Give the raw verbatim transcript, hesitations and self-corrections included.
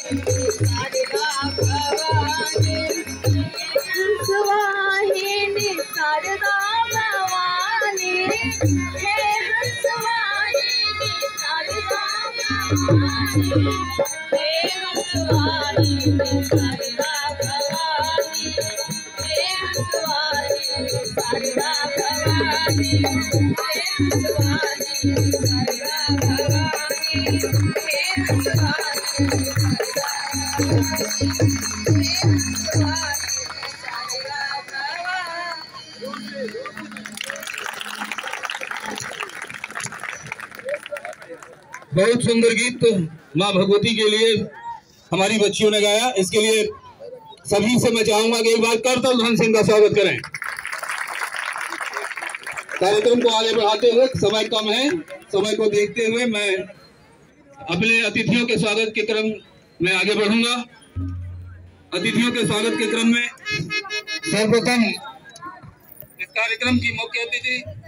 बहुत सुंदर गीत माँ भगवती के लिए हमारी बच्चियों ने गाया। इसके लिए सभी से मैं चाहूंगा कि एक बार करतल ध्वनि से इनका स्वागत करें। कार्यक्रम को आगे बढ़ाते हुए, समय कम है, समय को देखते हुए मैं अपने अतिथियों के स्वागत के क्रम में आगे बढ़ूंगा। अतिथियों के स्वागत के क्रम में सर्वप्रथम इस कार्यक्रम की मुख्य अतिथि